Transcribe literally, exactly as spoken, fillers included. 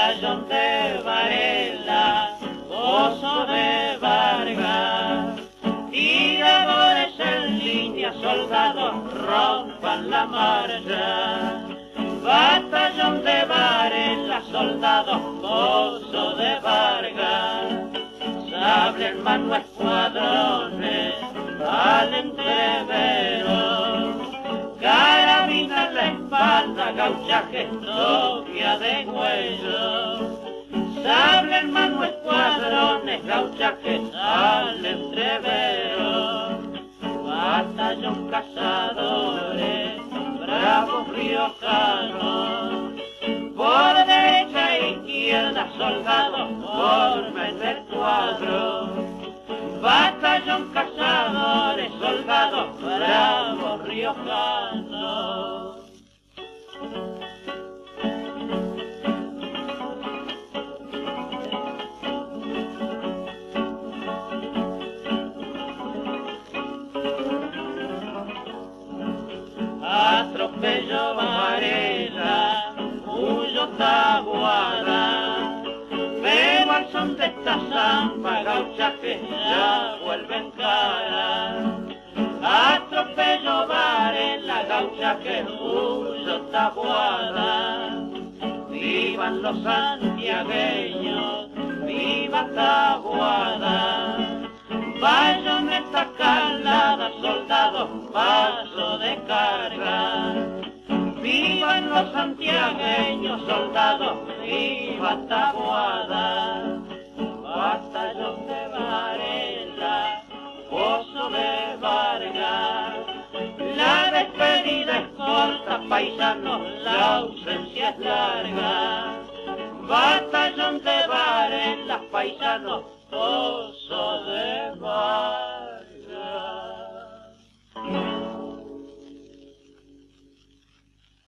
batallón de Varela, Pozo de Vargas, tiradores en línea, soldados rompan la marcha. Batallón de Varela, soldados, Pozo de Vargas, sable en mano, escuadrones al entrevero, carabina en la espalda, gauchaje, novia de cuello, sable en mano, escuadrones, gauchaje al entrevero, batallón cazadores, bravos riojanos, por derecha e izquierda, soldados formen el cuadro, batallón cazadores, soldados bravos riojanos. Atropello Varela, huyo Taboada, pero al son de esta zamba, gauchaje ya vuelven cara. Atropello Varela, gauchaje, huyo Taboada, vivan los santiagueños, viva Taboada. Bayoneta calada, soldados, paso de carga. Vivan los santiagueños, soldados, viva Taboada. Batallón de Varela, Pozo de Vargas. La despedida es corta, paisanos, la ausencia es larga. Batallón de Varela, paisanos, Pozo